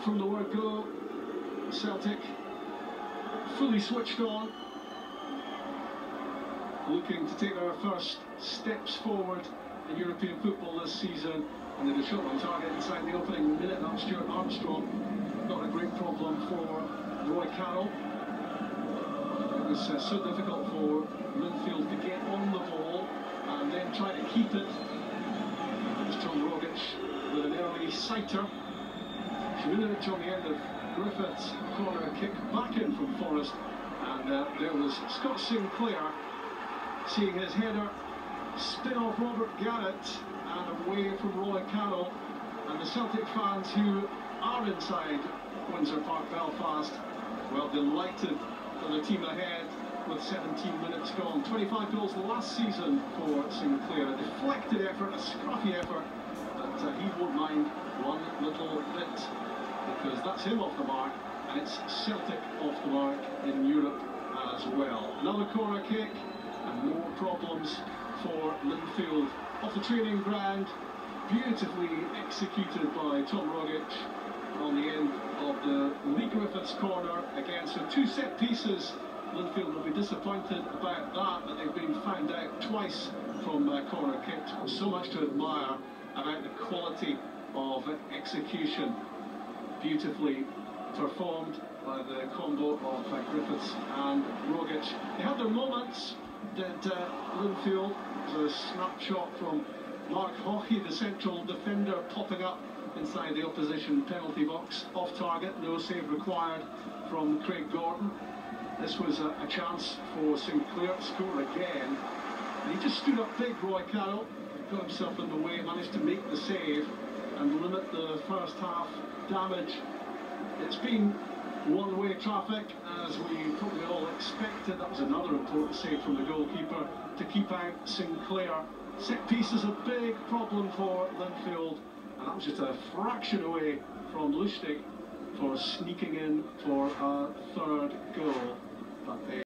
from the word go. Celtic fully switched on, looking to take our first steps forward in European football this season, and they had a shot on target inside the opening minute. That was Stuart Armstrong. Not a great problem for Roy Carroll. It was so difficult for Linfield to get on the ball and then try to keep it. It was Tom Rogic with an early sighter. Simunovic on the end of Griffiths' corner kick back in from Forrest, and there was Scott Sinclair seeing his header spin off Robert Garrett and away from Roy Carroll. And the Celtic fans who are inside Windsor Park, Belfast, well, delighted for the team ahead with 17 minutes gone. 25 goals last season for Sinclair. A deflected effort, a scruffy effort, but he won't mind one little bit, because that's him off the mark, and it's Celtic off the mark in Europe as well. Another corner kick, and more problems for Linfield. Off the training ground, beautifully executed by Tom Rogic on the end of the Lee Griffiths corner again. So two set pieces. Linfield will be disappointed about that, but they've been found out twice from corner kicks. So much to admire about the quality of execution. Beautifully performed by the combo of Griffiths and Rogic. They had their moments, did Linfield. There's a snapshot from Mark Haughey, the central defender, popping up inside the opposition penalty box, off target, no save required from Craig Gordon. This was a chance for Sinclair to score again, and he just stood up big, Roy Carroll, got himself in the way, managed to make the save and limit the first half damage. It's been one-way traffic, as we probably all expected. That was another important save from the goalkeeper to keep out Sinclair. Set piece is a big problem for Linfield, and that was just a fraction away from Lustig for sneaking in for a third goal. But they